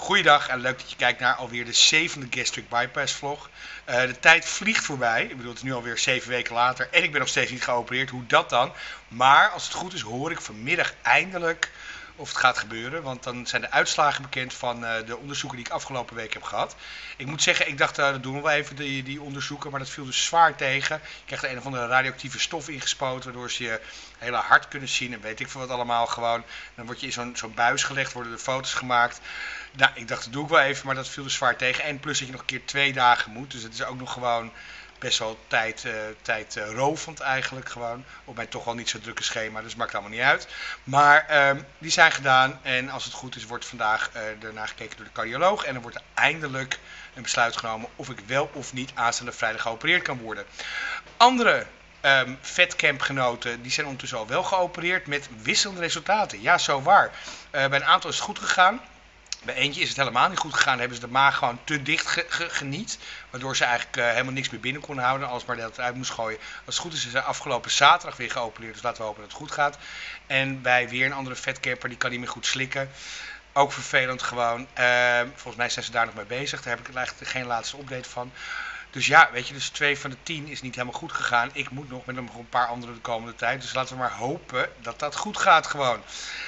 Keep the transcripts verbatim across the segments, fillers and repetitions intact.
Goeiedag en leuk dat je kijkt naar alweer de zevende gastric bypass vlog. Uh, de tijd vliegt voorbij. Ik bedoel, het is nu alweer zeven weken later en ik ben nog steeds niet geopereerd. Hoe dat dan? Maar als het goed is hoor ik vanmiddag eindelijk of het gaat gebeuren. Want dan zijn de uitslagen bekend van uh, de onderzoeken die ik afgelopen week heb gehad. Ik moet zeggen, ik dacht uh, dat doen we wel even die, die onderzoeken. Maar dat viel dus zwaar tegen. Je krijgt er een of andere radioactieve stof ingespoten. Waardoor ze je hele hart kunnen zien en weet ik veel wat allemaal gewoon. Dan word je in zo'n zo'n buis gelegd, worden er foto's gemaakt. Nou, ik dacht dat doe ik wel even, maar dat viel dus zwaar tegen. En plus dat je nog een keer twee dagen moet. Dus het is ook nog gewoon best wel tijd, uh, tijd uh, rovend eigenlijk gewoon. Op mijn toch wel niet zo drukke schema, dus maakt allemaal niet uit. Maar um, die zijn gedaan en als het goed is wordt vandaag uh, daarna gekeken door de cardioloog. En dan wordt er eindelijk een besluit genomen of ik wel of niet aanstaande vrijdag geopereerd kan worden. Andere um, vetcampgenoten die zijn ondertussen al wel geopereerd met wisselende resultaten. Ja, zo waar. Uh, bij een aantal is het goed gegaan. Bij eentje is het helemaal niet goed gegaan. Dan hebben ze de maag gewoon te dicht ge ge geniet. Waardoor ze eigenlijk uh, helemaal niks meer binnen kon houden. Alles maar dat het uit moest gooien. Als het goed is, is ze afgelopen zaterdag weer geopereerd. Dus laten we hopen dat het goed gaat. En bij weer een andere vetcamper, die kan niet meer goed slikken. Ook vervelend gewoon. Uh, volgens mij zijn ze daar nog mee bezig. Daar heb ik eigenlijk geen laatste update van. Dus ja, weet je, dus twee van de tien is niet helemaal goed gegaan. Ik moet nog met nog een paar andere de komende tijd. Dus laten we maar hopen dat dat goed gaat gewoon.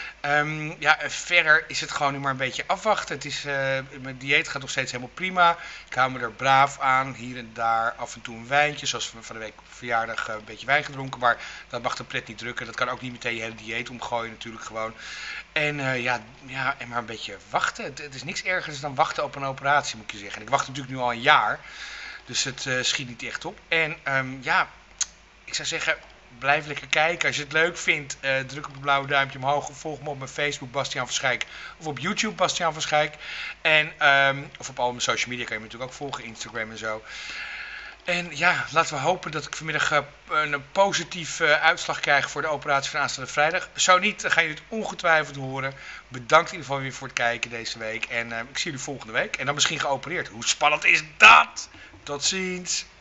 Um, ja, verder is het gewoon nu maar een beetje afwachten. Het is, uh, mijn dieet gaat nog steeds helemaal prima. Ik hou me er braaf aan. Hier en daar af en toe een wijntje. Zoals van de week op verjaardag uh, een beetje wijn gedronken. Maar dat mag de pret niet drukken. Dat kan ook niet meteen je hele dieet omgooien natuurlijk gewoon. En uh, ja, ja, en maar een beetje wachten. Het, het is niks ergers dan wachten op een operatie, moet je zeggen. En ik wacht natuurlijk nu al een jaar. Dus het uh, schiet niet echt op. En um, ja, ik zou zeggen, blijf lekker kijken. Als je het leuk vindt, uh, druk op het blauwe duimpje omhoog. Of volg me op mijn Facebook, Bastiaan van Schijk. Of op YouTube, Bastiaan van Schijk. En, um, of op al mijn social media kan je me natuurlijk ook volgen, Instagram en zo. En ja, laten we hopen dat ik vanmiddag uh, een positief uh, uitslag krijg voor de operatie van aanstaande vrijdag. Zo niet, dan ga je het ongetwijfeld horen. Bedankt in ieder geval weer voor het kijken deze week. En uh, ik zie jullie volgende week. En dan misschien geopereerd. Hoe spannend is dat? Tot ziens!